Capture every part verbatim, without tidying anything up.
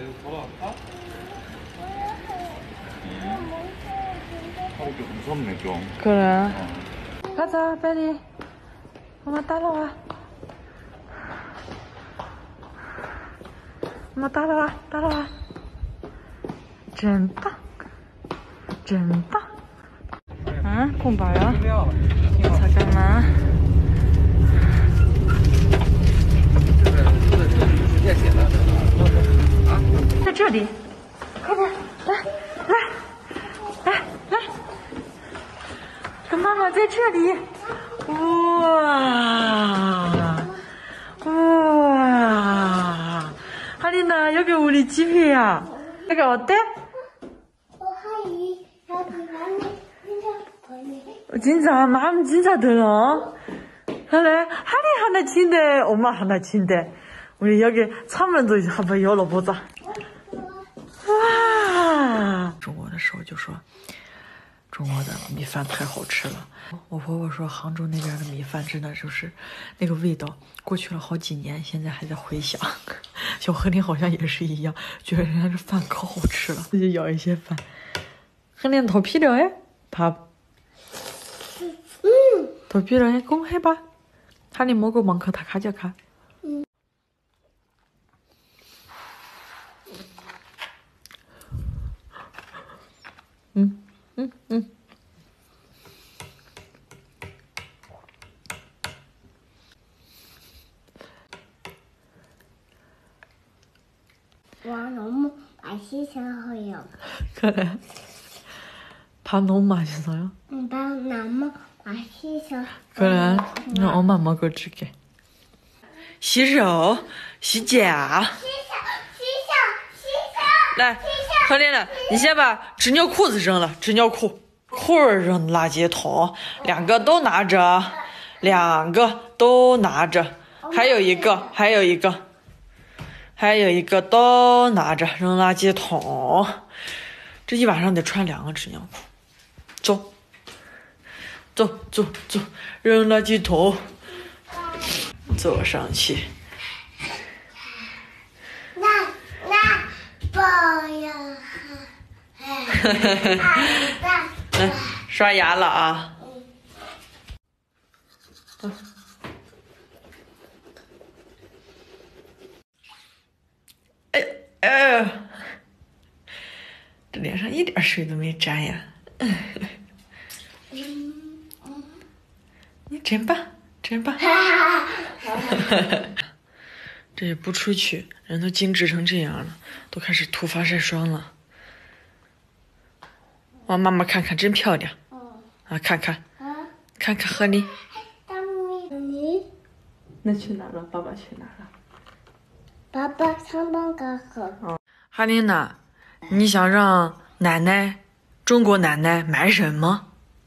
하루도 무섭네 좀. 그래. 가자, 빨리. 엄마 따라와. 엄마 따라와, 따라와. 真棒，真棒。嗯，空包呀，잠깐만。在这里，快点，来，来，来，来，跟妈妈在这里。哇，哇，하린아 여기 우리 집이야. 여기 어때? 진짜 마음 진짜 들어. 그래 하리 하나 친대 엄마 하나 친대. 우리 여기 창문도 한번 열어보자. 와. 中国的时候就说中国的米饭太好吃了。我婆婆说杭州那边的米饭真的就是那个味道，过去了好几年，现在还在回想。小何林好像也是一样，觉得人家这饭可好吃了，自己舀一些饭。何林头皮了哎，밥。 头皮了哎，公해봐。 하린 먹을 만큼 다 가져가. 응. 응, 응, 응. 와, 너무 맛있어요. 그래? 밥 너무 맛있어요? 응, 밥 너무 맛있어. 그래, 나 엄마 먹어줄게. 洗手，洗脚。洗手，洗手，洗手。 来，何琳琳，你先把纸尿裤子扔了，纸尿裤，裤儿扔垃圾桶，两个都拿着，两个都拿着，还有一个，还有一个，还有一个都拿着，扔垃圾桶。这一晚上得穿两个纸尿裤。走，走，走，走，扔垃圾桶。坐上去。 那那不要。 来，刷牙了啊！嗯。哎哎，这脸上一点水都没沾呀！你真棒！真棒！这也不出去，人都精致成这样了，都开始涂防晒霜了。往妈妈看看，真漂亮。啊，看看，看看何琳。那去哪了？爸爸去哪了？ 爸爸上班刚好。 哦，哈琳娜，你想让奶奶，中国奶奶买什么？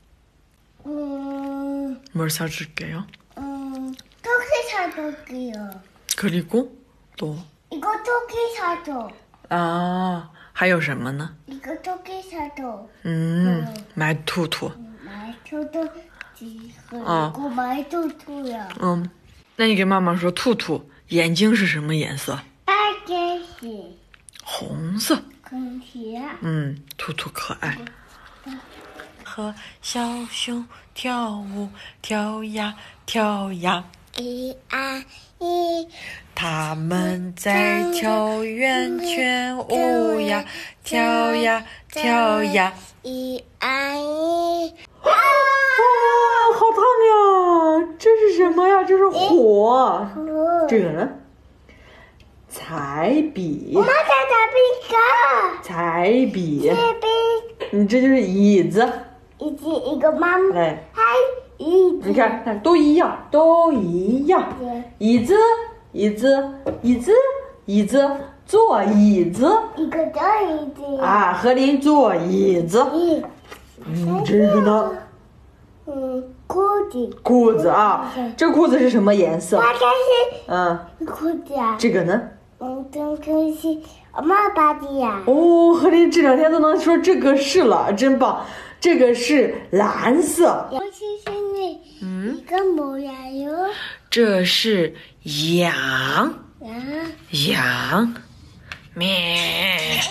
嗯。 뭘 사줄게요? 토끼 사줄게요. 그리고 또 이거 토끼 사줘. 아, 还有什么呢? 이거 토끼 사줘. 음, 응. 말투투. 말투투 그리고 어. 말투투야. 음, 那你给妈妈说兔兔眼睛是什么颜色? 빨개색. 红色. 금시야. 음, 兔兔可爱. 和小熊跳舞，跳呀跳呀， 一二一， 他们在跳圆圈舞呀，跳呀跳呀， 一二一。 啊，好烫呀！这是什么呀？这是火。这个呢？彩笔。 我妈在彩笔卡。 彩笔。 彩笔。 你这就是椅子。 以及一个妈妈， 哎， 还椅子， 你看，看都一样，都一样。椅子，椅子，椅子，椅子，坐椅子。 一个坐椅子。 啊，何琳坐椅子。嗯，这个呢？ 嗯，裤子。 裤子啊，这裤子是什么颜色？ 它这是嗯， 裤子啊。 这个呢？ 嗯，这个是妈妈的呀。 哦，何琳这两天都能说这个是了，真棒。这个是蓝色。 我谢谢你。嗯。一个模样哟。 这是羊。 羊。 羊。 咩。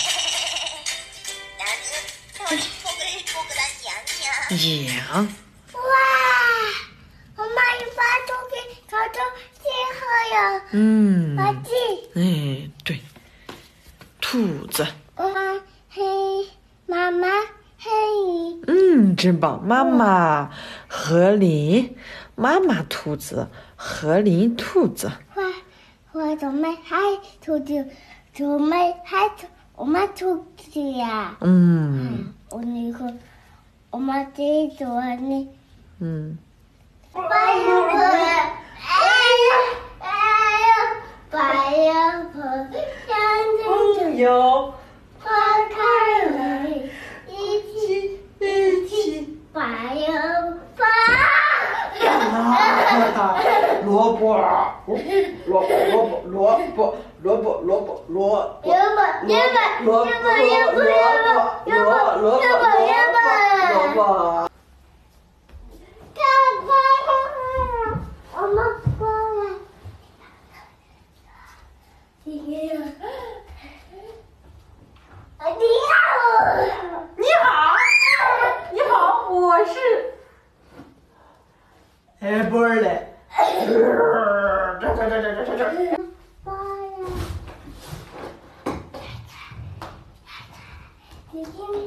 羊。 哇，我妈一把都给搞成这样了。 嗯。 垃圾。 哎，对。兔子。 妈妈黑，妈妈黑。 嗯，真棒！妈妈何林，妈妈兔子，何林兔子。 我我准备还兔子，准备还我妈兔子呀。 嗯。 我那个。我妈这做呢， 嗯。 白羊婆，哎呀哎呀，白羊婆，眼睛有花开了，一起一起，白羊婆。 萝卜，萝卜萝卜萝卜萝卜萝卜萝卜萝卜萝卜萝卜萝卜萝卜萝卜萝卜。 我们过来。你好， 你好，你好，我是。哎，不是嘞。 你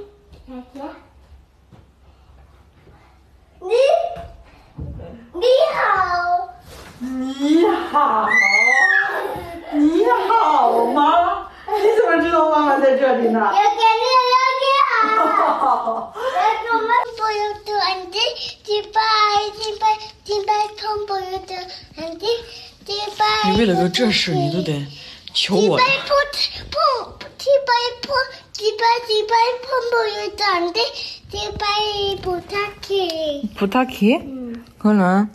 你好， 你好，你好吗？你怎么知道妈妈在这里呢？ 要给你要你好。我们不有的安迪，击败击败击败通不有的安迪，击败。 你为了个这事，你都得求我。 击败不碰，击败碰，击败击败碰不有的安迪，击败不塔基。 不塔基？嗯，可能。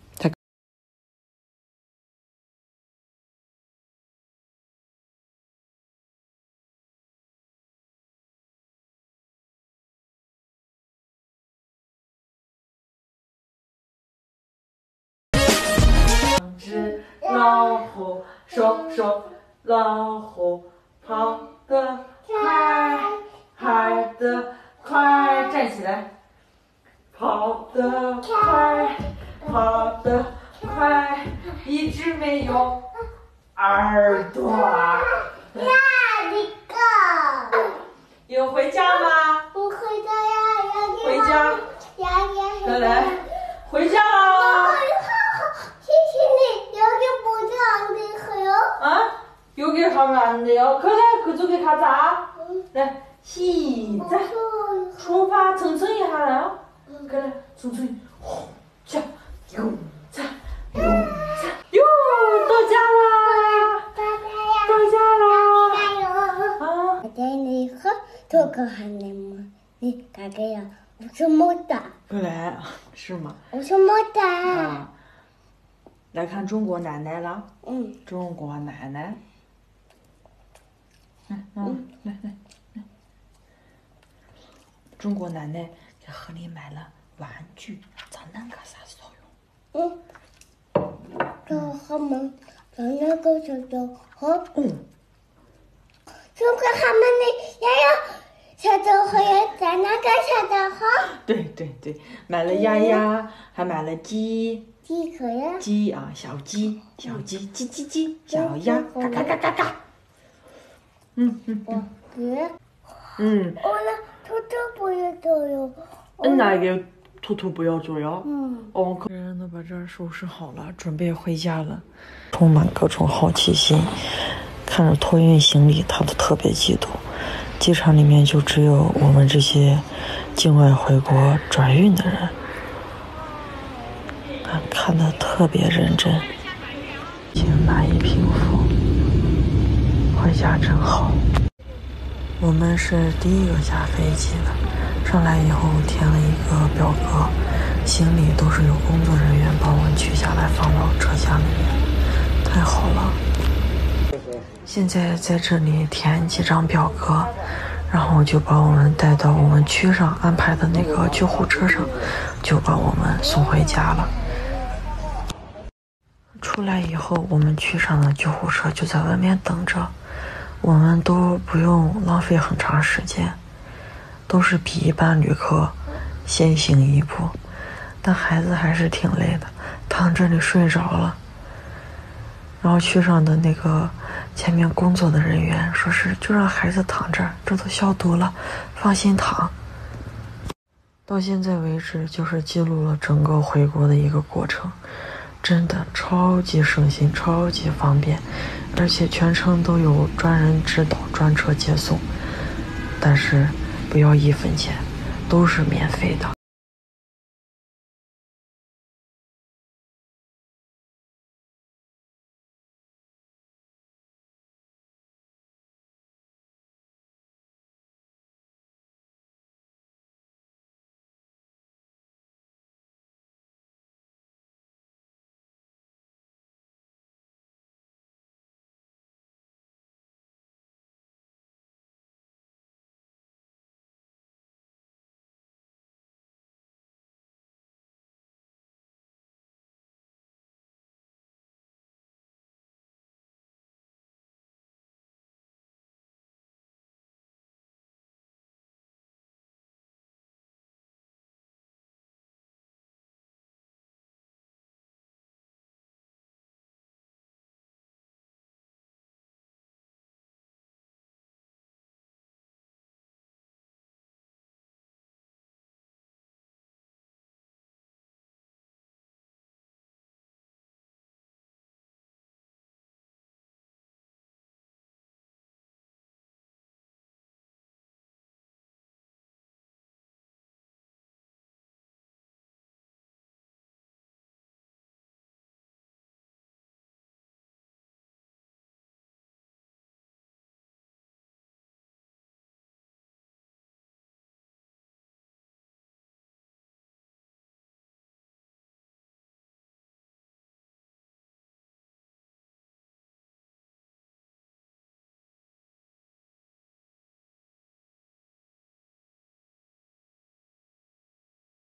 只老虎，说说老虎跑得快，跑得快，站起来，跑得快，跑得快，一直没有耳朵。 那你个？ 有回家吗？ 不回家呀， 回家。 呀呀。 来来，回家啦！ 谢谢你，여기 뭐가 안 돼요? 어? 여기 가면 안 돼요. 그래, 그쪽에 가자. 응. 네, 시작. 출발 천천히 하나요? 응. 그래, 천천히. 자, 용자, 용자. 요, 또 자라. 또 자라. 어. 내가 저거 하는 니 가게야. 무슨 못다. 그래, 是吗? 무슨 못다. 아. 来看中国奶奶了， 嗯， 中国奶奶，嗯嗯，来来来，中国奶奶给何林买了玩具，咱能干啥作用？ 嗯，这他们咱那个叫做和， 嗯， 这个他们的也有小豆和也在那个小豆和。 对对对，买了鸭鸭，还买了鸡。 鸡壳呀， 鸡啊，小鸡，小鸡，叽叽叽，小鸭，嘎嘎嘎嘎嘎。嗯嗯嗯。 别。 嗯。 我那兔兔不要走哟。 嗯，哪个兔兔不要走哟？ 嗯。 哦，客人都把这儿收拾好了，准备回家了，充满各种好奇心。看着托运行李，他都特别激动。机场里面就只有我们这些境外回国转运的人。看得特别认真，请满意平复，回家真好。我们是第一个下飞机的，上来以后填了一个表格，行李都是由工作人员帮我们取下来放到车厢里面，太好了。现在在这里填几张表格，然后就把我们带到我们区上安排的那个救护车上，就把我们送回家了。出来以后，我们区上的救护车就在外面等着。 我们都不用浪费很长时间，都是比一般旅客先行一步，但孩子还是挺累的，躺这里睡着了。然后区上的那个前面工作的人员说是就让孩子躺这儿，这都消毒了，放心躺。到现在为止，就是记录了整个回国的一个过程，真的超级省心，超级方便，而且全程都有专人指导，专车接送，但是不要一分钱，都是免费的。